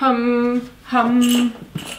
Hum, hum,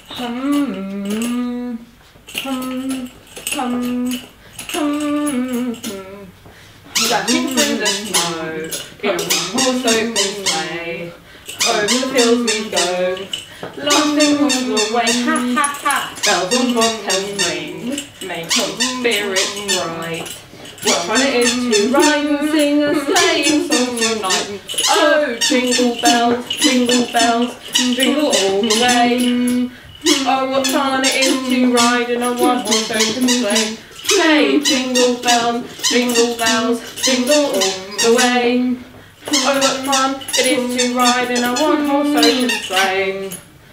hum, hum, hum, hum. Dashing through the snow in a one-horse open sleigh. Over the fields we go, laughing all the way. Ha ha ha! Bells on bobtails ring, make our spirits bright. What fun it is to ride and sing a sleighing song tonight! Oh, jingle bells, jingle all the way. Oh, what fun it is to ride in a one-horse open sleigh. Hey, jingle bells, jingle all the way. Oh, what fun it is to ride in a one-horse open sleigh.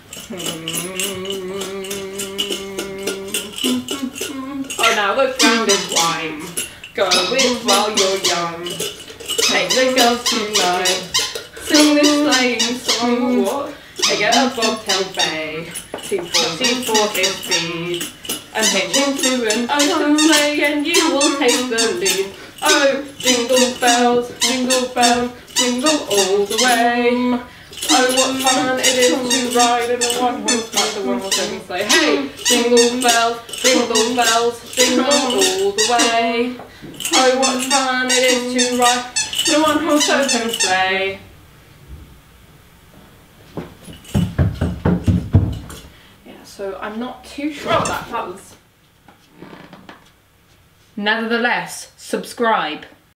Oh, now the ground is wine. Go it while you're young. Take the girls tonight. Sing this sleighing song. What? They get a bobtail bay. 240 for his speed. And hitch into an open sleigh, and you will take the lead. Oh, jingle bells, jingle all the way. Oh, what fun it is to ride in a one-horse open sleigh. Hey, jingle bells, jingle all the way. Oh, what fun it is to ride in a one-horse open sleigh. Yeah, so I'm not too sure what that was. Nevertheless, subscribe.